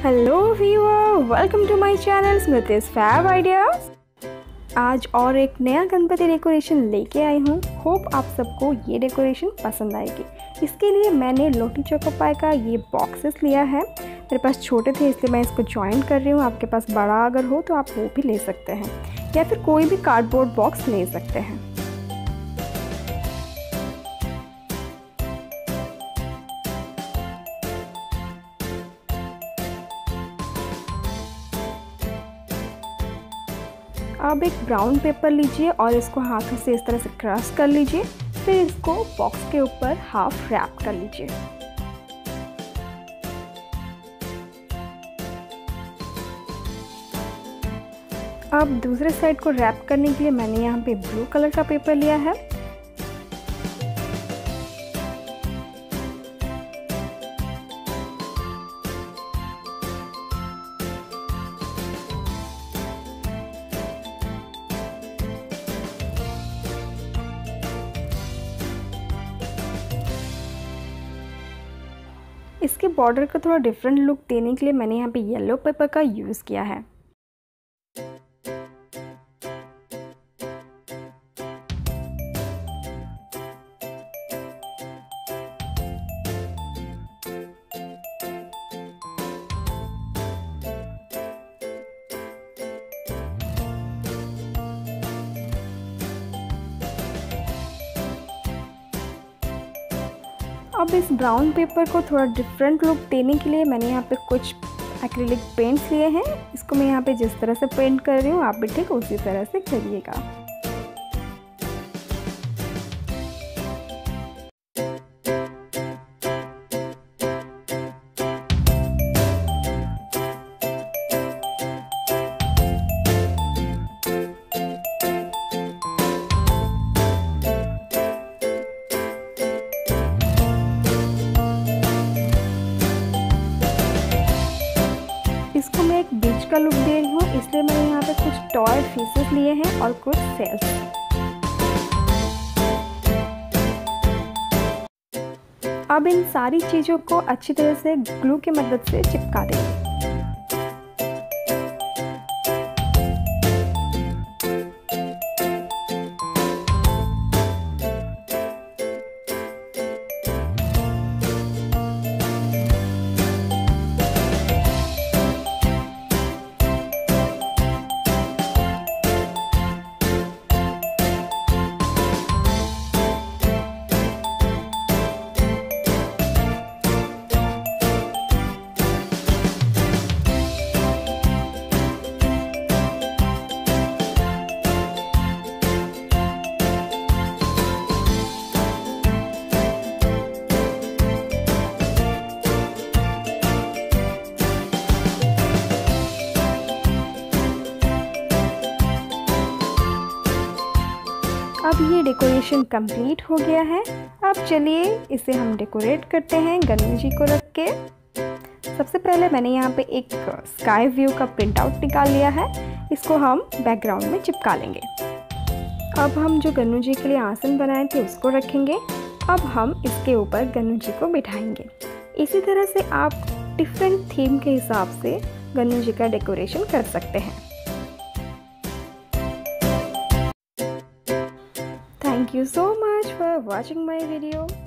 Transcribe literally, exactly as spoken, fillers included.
Hello viewer, welcome to my channel Smriti's fab ideas. आज और एक नया गणपति डेकोरेशन लेके आई हूँ। होप आप सबको ये डेकोरेशन पसंद आएगी। इसके लिए मैंने लोटी चोको पाई का ये बॉक्सेस लिया है। मेरे पास छोटे थे इसलिए मैं इसको ज्वाइन कर रही हूँ। आपके पास बड़ा अगर हो तो आप वो भी ले सकते हैं या फिर कोई भी कार्डबोर्ड बॉक्स ले सकते हैं। अब एक ब्राउन पेपर लीजिए और इसको हाथों से इस तरह से क्रश कर लीजिए। फिर इसको बॉक्स के ऊपर हाफ रैप कर लीजिए। अब दूसरे साइड को रैप करने के लिए मैंने यहाँ पे ब्लू कलर का पेपर लिया है। इसके बॉर्डर को थोड़ा डिफरेंट लुक देने के लिए मैंने यहाँ पे येलो पेपर का यूज़ किया है। अब इस ब्राउन पेपर को थोड़ा डिफरेंट लुक देने के लिए मैंने यहाँ पे कुछ एक्रिलिक पेंट्स लिए हैं। इसको मैं यहाँ पे जिस तरह से पेंट कर रही हूँ आप भी ठीक उसी तरह से करिएगा। इसको मैं एक बीच का लुक दे रही हूँ, इसलिए मैंने यहाँ पे कुछ टॉय पीसेस लिए हैं और कुछ सेल्स। अब इन सारी चीज़ों को अच्छी तरह से ग्लू की मदद से चिपका देंगे। अब ये डेकोरेशन कंप्लीट हो गया है। अब चलिए इसे हम डेकोरेट करते हैं गणेश जी को रख के। सबसे पहले मैंने यहाँ पे एक स्काई व्यू का प्रिंट आउट निकाल लिया है। इसको हम बैकग्राउंड में चिपका लेंगे। अब हम जो गणेश जी के लिए आसन बनाए थे उसको रखेंगे। अब हम इसके ऊपर गणेश जी को बिठाएंगे। इसी तरह से आप डिफरेंट थीम के हिसाब से गणेश जी का डेकोरेशन कर सकते हैं। Thank you so much for watching my video.